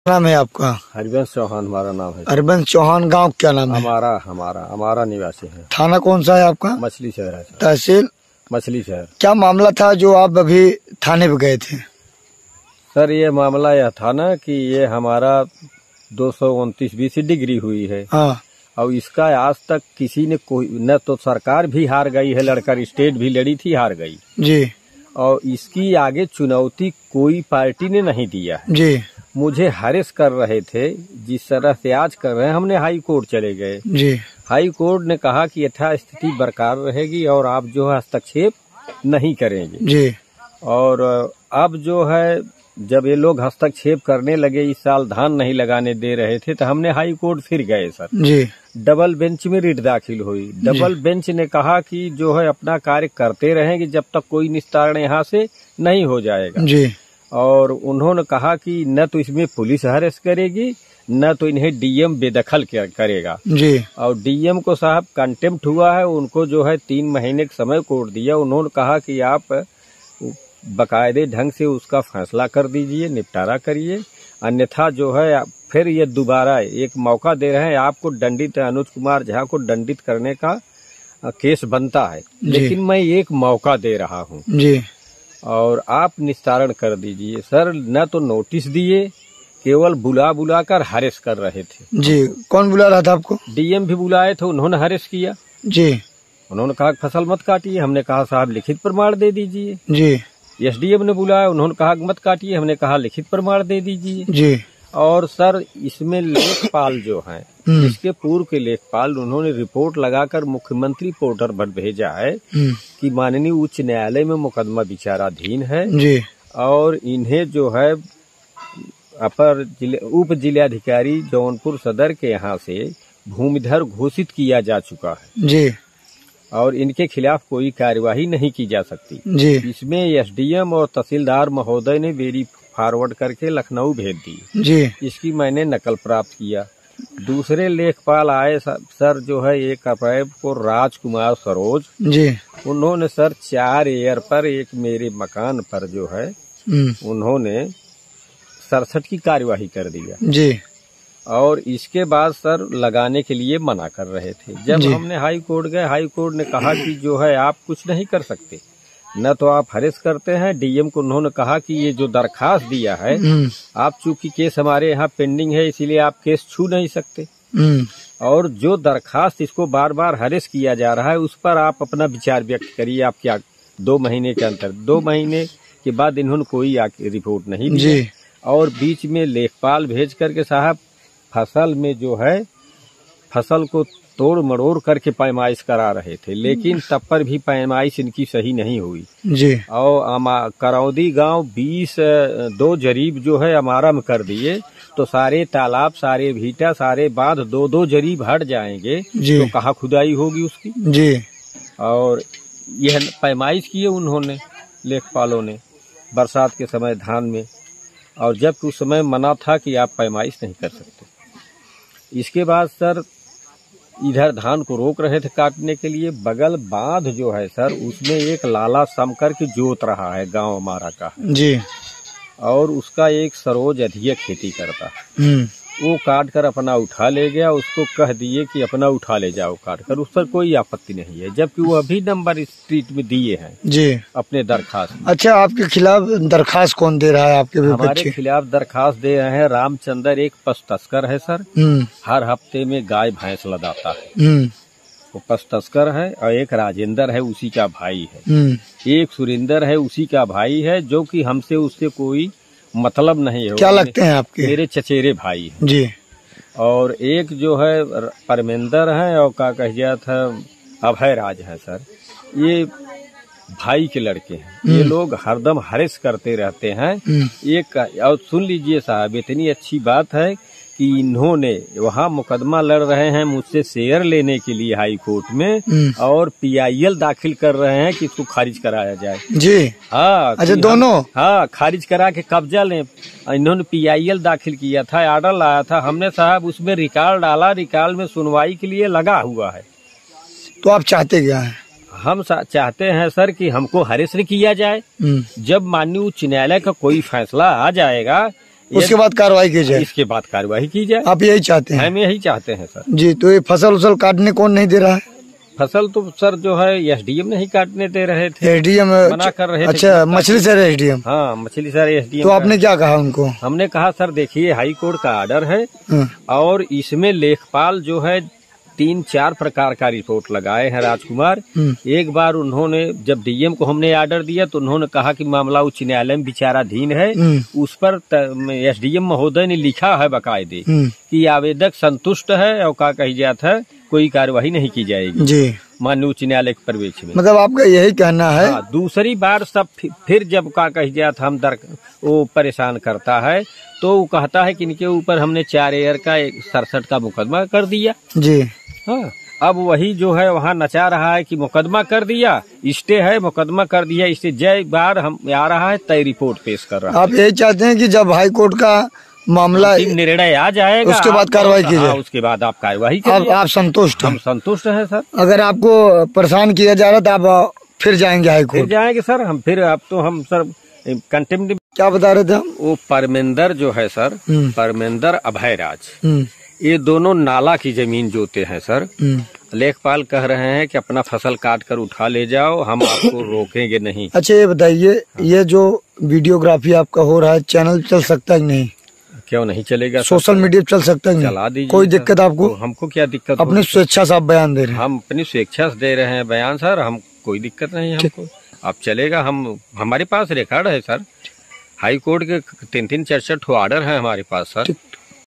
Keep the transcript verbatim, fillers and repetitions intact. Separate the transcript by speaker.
Speaker 1: नाम है आपका?
Speaker 2: हरिवंश चौहान हमारा नाम है।
Speaker 1: हरिवंश चौहान। गांव क्या नाम है?
Speaker 2: हमारा हमारा हमारा निवासी है।
Speaker 1: थाना कौन सा है आपका?
Speaker 2: मछली शहर है।
Speaker 1: तहसील
Speaker 2: मछली शहर।
Speaker 1: क्या मामला था जो आप अभी थाने पे गए थे?
Speaker 2: सर ये मामला यह था ना कि ये हमारा दो सौ उनतीस बी सी डिग्री हुई है।
Speaker 1: हाँ।
Speaker 2: और इसका आज तक किसी ने कोई न तो सरकार भी हार गई है, लड़कर स्टेट भी लड़ी थी, हार गई
Speaker 1: जी।
Speaker 2: और इसकी आगे चुनौती कोई पार्टी ने नहीं दिया है
Speaker 1: जी।
Speaker 2: मुझे हरेस कर रहे थे जिस तरह से आज कर रहे हैं। हमने हाई कोर्ट चले गए
Speaker 1: जी।
Speaker 2: हाई कोर्ट ने कहा कि यथास्थिति बरकरार रहेगी और आप जो है हस्तक्षेप नहीं करेंगे
Speaker 1: जी।
Speaker 2: और अब जो है जब ये लोग हस्तक्षेप करने लगे, इस साल धान नहीं लगाने दे रहे थे, तो हमने हाई कोर्ट फिर गए सर
Speaker 1: जी।
Speaker 2: डबल बेंच में रिट दाखिल हुई। डबल बेंच ने कहा कि जो है अपना कार्य करते रहेंगे जब तक कोई निस्तारण यहाँ से नहीं हो जाएगा
Speaker 1: जी।
Speaker 2: और उन्होंने कहा कि न तो इसमें पुलिस अरेस्ट करेगी न तो इन्हें डीएम बेदखल करेगा
Speaker 1: जी।
Speaker 2: और डीएम को साहब कंटेम्प्ट हुआ है, उनको जो है तीन महीने का समय कोर्ट दिया। उन्होंने कहा कि आप बकायदे ढंग से उसका फैसला कर दीजिए, निपटारा करिए, अन्यथा जो है फिर ये दोबारा एक मौका दे रहे हैं आपको। दंडित अनुज कुमार झा को दंडित करने का केस बनता है, लेकिन मैं एक मौका दे रहा हूँ
Speaker 1: जी
Speaker 2: और आप निस्तारण कर दीजिए। सर न तो नोटिस दिए, केवल बुला बुला कर हरेस कर रहे थे।
Speaker 1: जी। कौन बुला रहा था आपको?
Speaker 2: डीएम भी बुलाए थे, उन्होंने हरेस किया
Speaker 1: जी।
Speaker 2: उन्होंने कहा फसल मत काटिए, हमने कहा साहब लिखित प्रमाण दे दीजिए। जी। एसडीएम ने बुलाया, उन्होंने कहा मत काटिए, हमने कहा लिखित प्रमाण दे दीजिए। जी। और सर इसमें लेखपाल जो हैं, इसके पूर्व के लेखपाल, उन्होंने रिपोर्ट लगाकर मुख्यमंत्री पोर्टल पर भेजा है कि माननीय उच्च न्यायालय में मुकदमा विचाराधीन है जी और इन्हें जो है अपर जिले उप जिलाधिकारी जौनपुर सदर के यहाँ से भूमिधर घोषित किया जा चुका है जी और इनके खिलाफ कोई कार्यवाही नहीं की जा सकती जी। इसमें एसडीएम और तहसीलदार महोदय ने वेरी फॉरवर्ड करके लखनऊ भेज दी जी। इसकी मैंने नकल प्राप्त किया। दूसरे लेखपाल आए सर जो है एक अप्रैल को राजकुमार सरोज जी, उन्होंने सर चार एयर पर एक मेरे मकान पर जो है उन्होंने सड़सठ की कार्यवाही कर दिया जी और इसके बाद सर लगाने के लिए मना कर रहे थे। जब हमने हाई कोर्ट गए, हाई कोर्ट ने कहा कि जो है आप कुछ नहीं कर सकते, न तो आप हरेस करते हैं। डीएम को उन्होंने कहा कि ये जो दरखास्त दिया है, आप चूंकि केस हमारे यहाँ पेंडिंग है इसलिए आप केस छू नहीं सकते और जो दरखास्त इसको बार बार हरेस किया जा रहा है उस पर आप अपना विचार व्यक्त करिए। आप क्या दो महीने के अंतर दो महीने के बाद इन्होंने कोई रिपोर्ट नहीं दी और बीच में लेखपाल भेज करके साहब फसल में जो है फसल को तोड़ मरोड़ करके पैमाइश करा रहे थे, लेकिन तब पर भी पैमाइश इनकी सही नहीं हुई जी और करौदी गांव बीस दो जरीब जो है अमारा में कर दिए तो सारे तालाब, सारे भीटा, सारे बांध दो दो जरीब हट जाएंगे तो कहाँ खुदाई होगी उसकी जी। और यह पैमाइश किए उन्होंने लेखपालों ने बरसात के समय धान में और जबकि उस समय मना था कि आप पैमाइश नहीं कर सकते। इसके बाद सर इधर धान को रोक रहे थे काटने के लिए, बगल बांध जो है सर उसमें एक लाला सम करके जोत रहा है गांव हमारा का जी और उसका एक सरोज अधिक खेती करता है, वो काट कर अपना उठा ले गया। उसको कह दिए कि अपना उठा ले जाओ काट कर, उस पर कोई आपत्ति नहीं है, जबकि वो अभी नंबर स्ट्रीट में दिए हैं जी अपने दरखास्त।
Speaker 1: अच्छा, आपके खिलाफ दरखास्त कौन दे रहा है? आपके
Speaker 2: हमारे खिलाफ दरखास्त दे रहे हैं रामचंद्र, एक पशु तस्कर है सर, हर हफ्ते में गाय भैंस लदाता है, वो पशु तस्कर है और एक राजेंद्र है उसी का भाई है, एक सुरेंद्र है उसी का भाई है, जो कि हमसे उससे कोई मतलब नहीं है।
Speaker 1: क्या लगते हैं आपके?
Speaker 2: मेरे चचेरे भाई हैं जी। और एक जो है परमेंद्र है और का कह गया था अभय राज है सर, ये भाई के लड़के हैं। ये लोग हरदम हरेस करते रहते हैं। एक और सुन लीजिए साहब, इतनी अच्छी बात है कि इन्होंने वहाँ मुकदमा लड़ रहे हैं मुझसे शेयर लेने के लिए हाई कोर्ट में और पीआईएल दाखिल कर रहे हैं कि इसको खारिज कराया जाए जी। हाँ
Speaker 1: अच्छा, दोनों
Speaker 2: हाँ खारिज करा के कब्जा लें। इन्होंने पीआईएल दाखिल किया था, आर्डर लाया था हमने साहब, उसमें रिकॉर्ड डाला, रिकॉर्ड में सुनवाई के लिए लगा हुआ है।
Speaker 1: तो आप चाहते क्या है?
Speaker 2: हम चाहते हैं सर कि हमको हरेस किया जाए। जब माननीय उच्च न्यायालय का कोई फैसला आ जाएगा
Speaker 1: उसके बाद कार्रवाई की जाए।
Speaker 2: इसके बाद कार्रवाई की जाए,
Speaker 1: आप यही चाहते हैं?
Speaker 2: हम यही चाहते हैं सर
Speaker 1: जी। तो ये फसल उसल काटने कौन नहीं दे रहा है?
Speaker 2: फसल तो सर जो है एसडीएम नहीं काटने दे रहे थे,
Speaker 1: एसडीएम
Speaker 2: मना कर रहे थे।
Speaker 1: अच्छा, मछली सर एसडीएम?
Speaker 2: हाँ, मछली सर एसडीएम।
Speaker 1: तो आपने क्या कहा उनको?
Speaker 2: हमने कहा सर देखिए हाई कोर्ट का आर्डर है
Speaker 1: हाँ।
Speaker 2: और इसमें लेखपाल जो है तीन चार प्रकार का रिपोर्ट लगाए हैं राजकुमार। एक बार उन्होंने जब डीएम को हमने आर्डर दिया तो उन्होंने कहा कि मामला उच्च न्यायालय में विचाराधीन है। उस पर एसडीएम महोदय ने लिखा है बकायदे कि आवेदक संतुष्ट है और क्या कही जाता है कोई कार्यवाही नहीं की जाएगी जी माननीय उच्च न्यायालय के प्रवेश में।
Speaker 1: मतलब आपका यही कहना है?
Speaker 2: हाँ, दूसरी बार सब फिर जब का कही जाता हम दर वो परेशान करता है तो वो कहता है कि इनके ऊपर हमने चार एयर का एक सड़सठ का मुकदमा कर दिया जी। हाँ, अब वही जो है वहाँ नचा रहा है कि मुकदमा कर दिया, स्टे है मुकदमा कर दिया, इससे जय बार हम आ रहा है तय रिपोर्ट पेश कर रहा है।
Speaker 1: आप यही चाहते हैं कि जब हाई कोर्ट का मामला
Speaker 2: निर्णय आ जाएगा
Speaker 1: उसके बाद कार्रवाई की जाए?
Speaker 2: उसके बाद आप कार्रवाई
Speaker 1: आप, आप संतुष्ट?
Speaker 2: हम संतुष्ट हैं सर।
Speaker 1: अगर आपको परेशान किया जा रहा तो आप फिर जाएंगे हाई कोर्ट?
Speaker 2: फिर जाएंगे सर हम, फिर अब तो हम सर कंटेम्प्ट।
Speaker 1: क्या बता रहे थे हम?
Speaker 2: वो परमेंदर जो है सर, परमेंदर अभयराज, ये दोनों नाला की जमीन जोते हैं सर। लेखपाल कह रहे हैं कि अपना फसल काट कर उठा ले जाओ, हम आपको रोकेंगे नहीं।
Speaker 1: अच्छा ये बताइए, ये जो वीडियोग्राफी आपका हो रहा है चैनल चल सकता है नहीं?
Speaker 2: क्यों नहीं चलेगा?
Speaker 1: सोशल मीडिया चल सकता है?
Speaker 2: चला दीजिए।
Speaker 1: कोई दिक्कत आपको?
Speaker 2: तो हमको क्या दिक्कत?
Speaker 1: अपनी स्वेच्छा से आप बयान दे रहे हैं?
Speaker 2: हम अपनी स्वेच्छा से दे रहे हैं बयान सर, हम कोई दिक्कत नहीं है हमको। अब चलेगा, हम हमारे पास रिकॉर्ड है सर, हाई कोर्ट के तीन तीन चार चार ठो ऑर्डर है हमारे पास सर।